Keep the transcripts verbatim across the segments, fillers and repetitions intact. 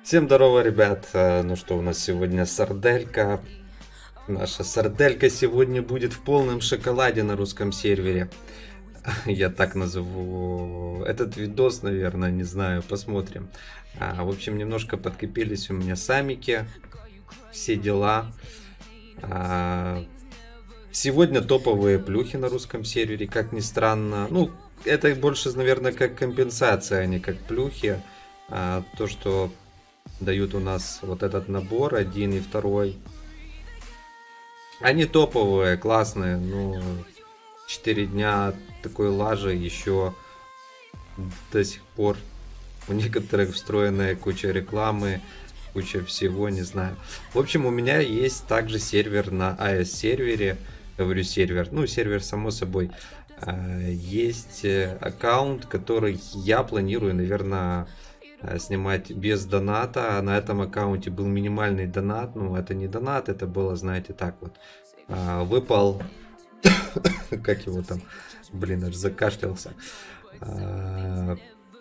Всем здорово, ребят. Э, Ну что, у нас сегодня сарделька. Наша сарделька сегодня будет в полном шоколаде на русском сервере. Я так назову этот видос, наверное, не знаю, посмотрим. А, в общем, немножко подкопились у меня самики, все дела. А, сегодня топовые плюхи на русском сервере, как ни странно. Ну, это больше, наверное, как компенсация, а не как плюхи. А, то, что дают у нас вот этот набор, один и второй. Они топовые, классные, ну, четыре дня такой лажи еще до сих пор. У некоторых встроенная куча рекламы, куча всего, не знаю. В общем, у меня есть также сервер на эй эс сервере, говорю сервер, ну, сервер само собой. Есть аккаунт, который я планирую, наверное, снимать без доната. На этом аккаунте был минимальный донат. Ну, это не донат, это было, знаете, так вот. А, выпал... Как его там? Блин, аж закашлялся. А,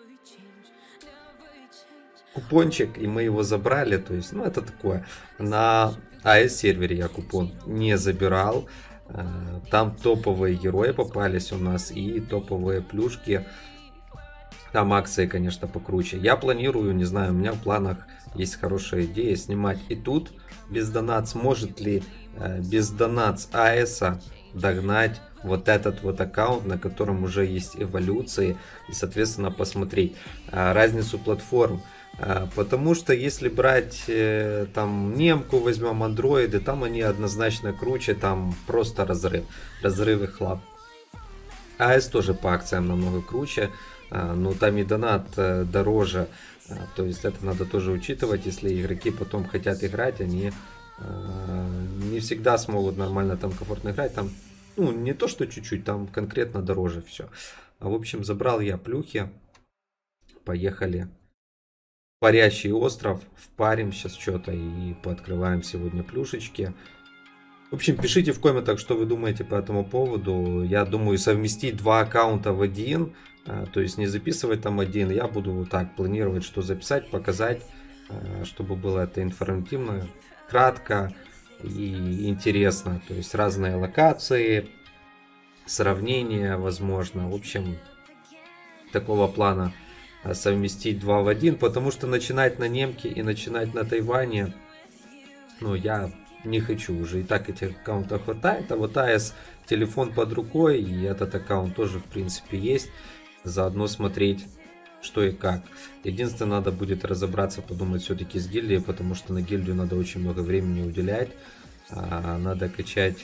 купончик, и мы его забрали. То есть, ну, это такое. На эй эс сервере я купон не забирал. А, там топовые герои попались у нас и топовые плюшки. Там акции, конечно, покруче. Я планирую, не знаю, у меня в планах есть хорошая идея снимать и тут без донат. Сможет ли э, без донат с эй эс догнать вот этот вот аккаунт, на котором уже есть эволюции, и, соответственно, посмотреть э, разницу платформ. Э, потому что если брать э, там немку, возьмем андроиды, там они однозначно круче, там просто разрыв. Разрыв и хлап. эй эс тоже по акциям намного круче. Но там и донат дороже, то есть это надо тоже учитывать, если игроки потом хотят играть, они не всегда смогут нормально там комфортно играть, там, ну, не то что чуть-чуть, там конкретно дороже все. В общем, забрал я плюхи, поехали. Парящий остров, впарим сейчас что-то и пооткрываем сегодня плюшечки. В общем, пишите в комментах, что вы думаете по этому поводу. Я думаю совместить два аккаунта в один. То есть не записывать там один. Я буду вот так планировать, что записать, показать. Чтобы было это информативно, кратко и интересно. То есть разные локации, сравнения возможно. В общем, такого плана совместить два в один. Потому что начинать на немке и начинать на Тайване, ну, я... не хочу уже, и так этих аккаунтов хватает, а вот эй эс телефон под рукой, и этот аккаунт тоже в принципе есть, заодно смотреть что и как. Единственное, надо будет разобраться, подумать все-таки с гильдией, потому что на гильдию надо очень много времени уделять, а надо качать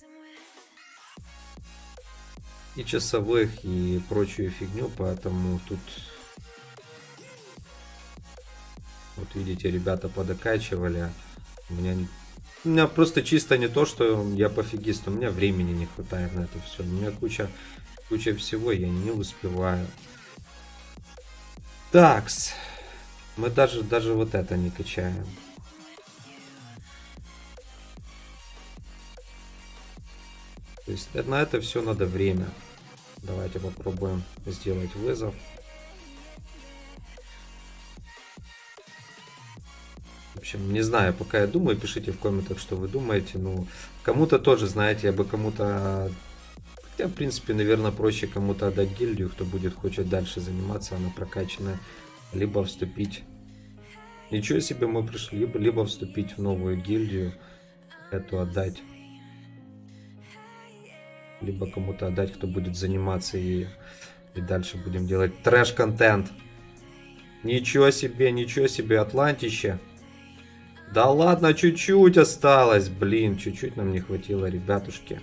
и часовых, и прочую фигню, поэтому тут вот видите, ребята подокачивали, у меня У меня просто чисто не то, что я пофигист, у меня времени не хватает на это все. У меня куча, куча всего, я не успеваю. Такс. Мы даже, даже вот это не качаем. То есть на это все надо время. Давайте попробуем сделать вызов. В общем, не знаю, пока я думаю, пишите в комментах, что вы думаете. Ну, кому-то тоже, знаете, я бы кому-то... Хотя, в принципе, наверное, проще кому-то отдать гильдию, кто будет, хочет дальше заниматься, она прокачанная. Либо вступить... Ничего себе, мы пришли. Либо, либо вступить в новую гильдию, эту отдать. Либо кому-то отдать, кто будет заниматься и, и дальше будем делать трэш-контент. Ничего себе, ничего себе, Атлантище. Да ладно, чуть-чуть осталось, блин, чуть-чуть нам не хватило, ребятушки.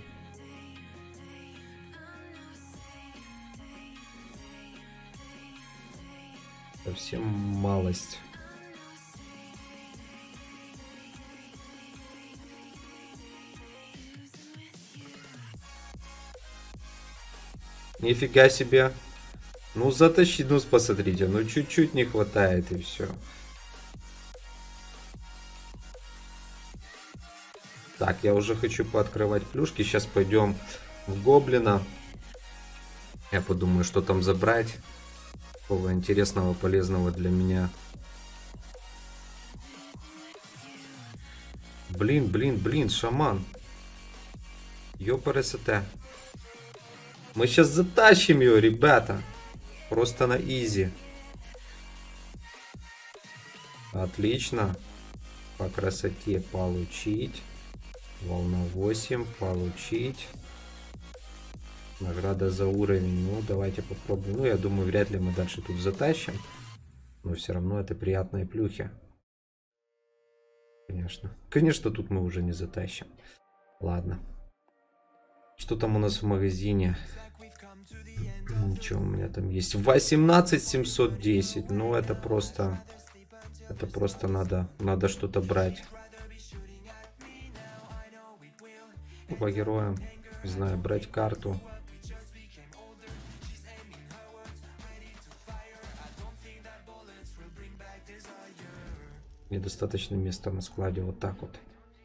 Совсем малость. Нифига себе. Ну затащи, ну посмотрите, ну чуть-чуть не хватает и все. Так, я уже хочу пооткрывать плюшки. Сейчас пойдем в гоблина. Я подумаю, что там забрать. Такого интересного, полезного для меня. Блин, блин, блин, шаман. Ёпрст. Мы сейчас затащим ее, ребята. Просто на изи. Отлично. По красоте получить. Волна восемь получить. Награда за уровень. Ну, давайте попробуем. Ну, я думаю, вряд ли мы дальше тут затащим. Но все равно это приятные плюхи. Конечно. Конечно, тут мы уже не затащим. Ладно. Что там у нас в магазине? Что у меня там есть? восемнадцать семьсот десять. Ну, это просто... Это просто надо, надо что-то брать. По героям. Не знаю, брать карту. Недостаточно места на складе. Вот так вот.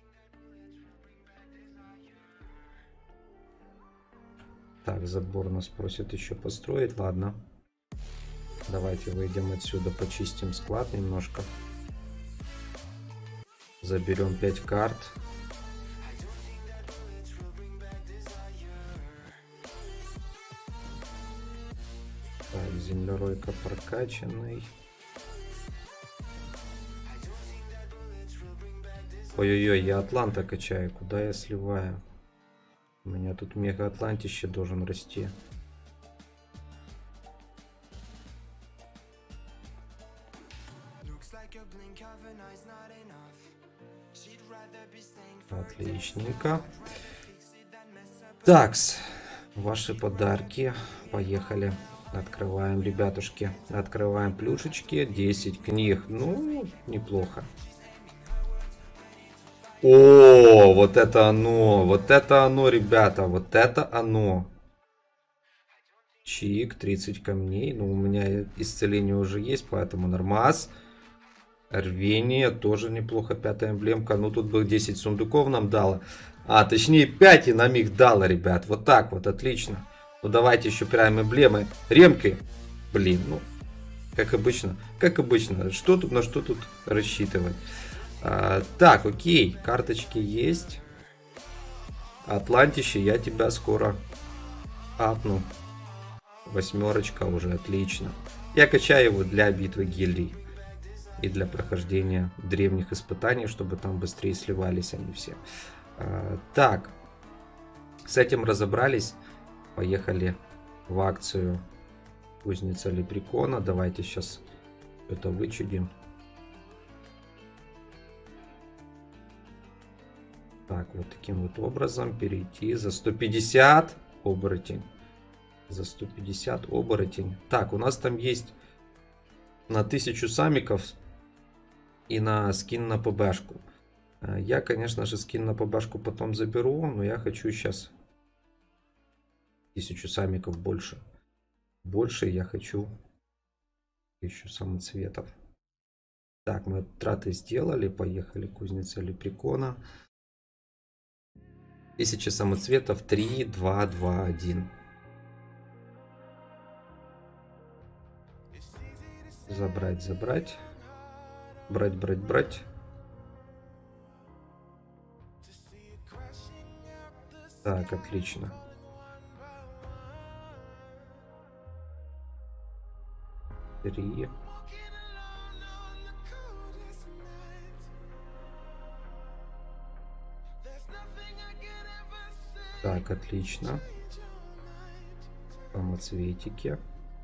Так, забор нас просит еще построить. Ладно. Давайте выйдем отсюда, почистим склад немножко. Заберем пять карт. Так, землеройка прокачанный. Ой-ой-ой, я Атланта качаю. Куда я сливаю? У меня тут мега Атлантище должен расти. Отличненько. Такс. Ваши подарки. Поехали. Открываем, ребятушки. Открываем плюшечки. десять книг. Ну, неплохо. О, вот это оно. Вот это оно, ребята. Вот это оно. Чик, тридцать камней. Ну, у меня исцеление уже есть, поэтому нормас. Рвение тоже неплохо. Пятая эмблемка. Ну, тут бы десять сундуков нам дало. А, точнее, пять и нам их дало, ребят. Вот так вот, отлично. Ну, давайте еще прям эмблемы. Ремкой. Блин, ну, как обычно. Как обычно. Что тут, на что тут рассчитывать? А, так, окей. Карточки есть. Атлантище, я тебя скоро апну. Восьмерочка уже, отлично. Я качаю его для битвы гильдий. И для прохождения древних испытаний, чтобы там быстрее сливались они все. А, так. С этим разобрались. Поехали в акцию Кузница Лепрекона. Давайте сейчас что-то вычудим. Так, вот таким вот образом перейти за сто пятьдесят оборотень. За сто пятьдесят оборотень. Так, у нас там есть на тысячу самиков и на скин на ПБшку. Я, конечно же, скин на ПБшку потом заберу, но я хочу сейчас тысячу самиков больше. Больше я хочу тысячу самоцветов. Так, мы траты сделали. Поехали. Кузница Лепрекона. Тысяча самоцветов. три, два, два, один. Забрать, забрать. Брать, брать, брать. Так, отлично. Три. Так, отлично. Самоцветики.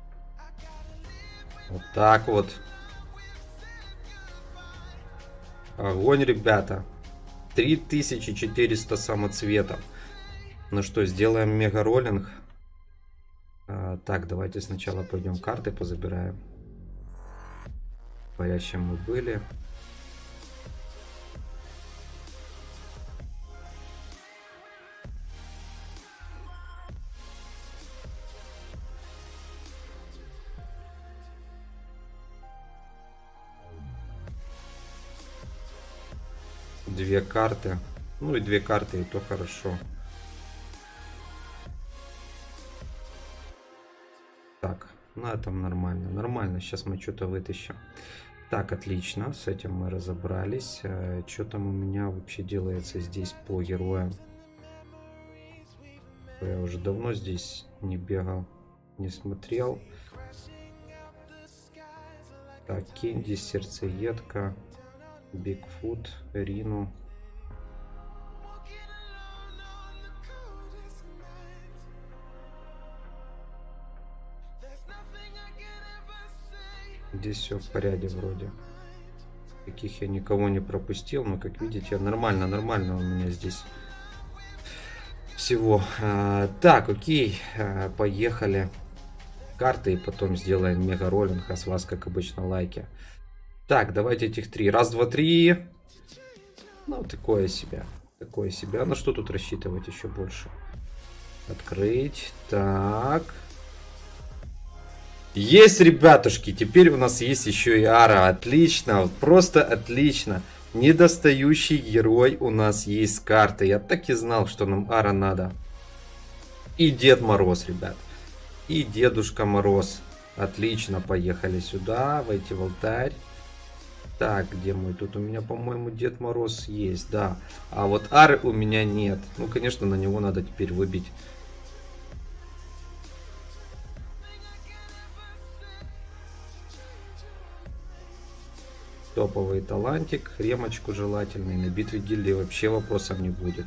Вот так вот. Огонь, ребята. три тысячи четыреста самоцветов. Ну что, сделаем мега роллинг. А, так, давайте сначала пойдем карты позабираем. В парящем мы были. Две карты. Ну и две карты, и то хорошо. Так, на этом нормально. Нормально, сейчас мы что-то вытащим. Так, отлично, с этим мы разобрались. Что там у меня вообще делается здесь по героям? Я уже давно здесь не бегал, не смотрел. Так, Кенди, Сердцеедка, Бигфут, Рину. Здесь все в порядке вроде. Таких я никого не пропустил, но как видите, нормально, нормально у меня здесь всего. А, так, окей, а, поехали. Карты и потом сделаем мега роллинг, а с вас, как обычно, лайки. Так, давайте этих три. Раз, два, три. Ну, такое себе. Такое себе. А на что тут рассчитывать еще больше? Открыть. Так. Есть, ребятушки. Теперь у нас есть еще и Ара. Отлично. Просто отлично. Недостающий герой у нас есть с карты. Я так и знал, что нам Ара надо. И Дед Мороз, ребят. И Дедушка Мороз. Отлично. Поехали сюда. Войти в алтарь. Так, где мой? Тут у меня, по-моему, Дед Мороз есть, да. А вот Ары у меня нет. Ну, конечно, на него надо теперь выбить. Топовый талантик. Ремочку желательный. На битве гильдии вообще вопросов не будет.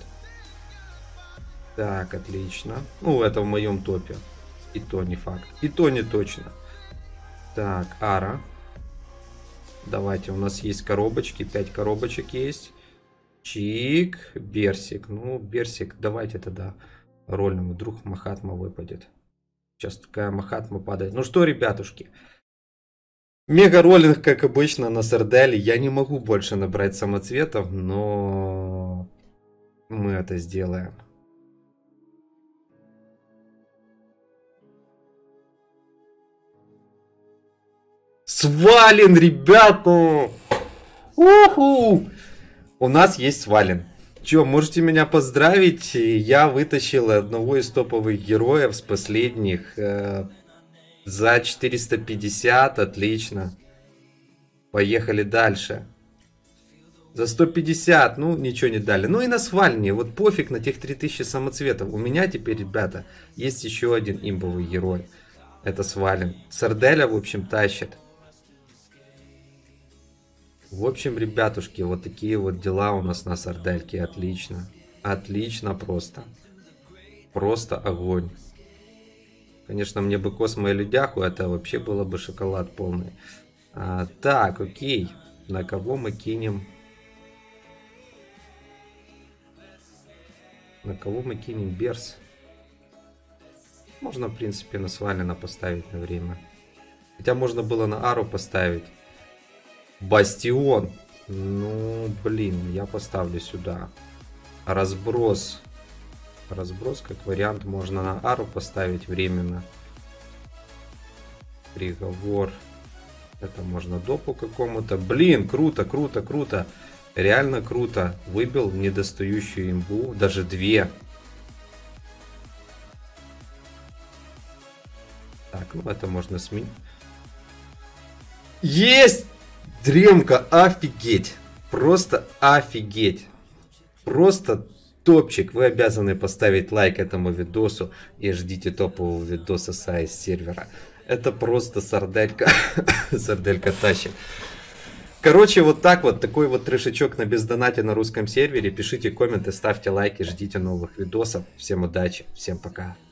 Так, отлично. Ну, это в моем топе. И то не факт. И то не точно. Так, Ара. Давайте, у нас есть коробочки. пять коробочек есть. Чик. Берсик. Ну, Берсик, давайте тогда рольным. Вдруг Махатма выпадет. Сейчас такая Махатма падает. Ну что, ребятушки. Мега роллинг, как обычно, на Сарделе. Я не могу больше набрать самоцветов, но мы это сделаем. Свален, ребята! Уху! У нас есть Свален. Че, можете меня поздравить? Я вытащил одного из топовых героев с последних э, за четыреста пятьдесят. Отлично. Поехали дальше. За сто пятьдесят, ну, ничего не дали. Ну и на Свалене, вот пофиг на тех три тысячи самоцветов. У меня теперь, ребята, есть еще один имбовый герой. Это Свален. Сарделя, в общем, тащит. В общем, ребятушки, вот такие вот дела у нас на Сардельке. Отлично. Отлично просто. Просто огонь. Конечно, мне бы Космо и Людяху, это вообще было бы шоколад полный. А, так, окей. На кого мы кинем? На кого мы кинем Берс? Можно, в принципе, на Свалена поставить на время. Хотя можно было на Ару поставить. Бастион. Ну, блин, я поставлю сюда. Разброс. Разброс, как вариант, можно на Ару поставить временно. Приговор. Это можно допу какому-то. Блин, круто, круто, круто. Реально круто. Выбил недостающую имбу. Даже две. Так, ну это можно сменить. Есть! Дремка, офигеть. Просто офигеть. Просто топчик. Вы обязаны поставить лайк этому видосу. И ждите топового видоса с эй эс сервера. Это просто сарделька. Сарделька тащит. Короче, вот так вот. Такой вот трешечок на бездонате на русском сервере. Пишите комменты, ставьте лайки. Ждите новых видосов. Всем удачи. Всем пока.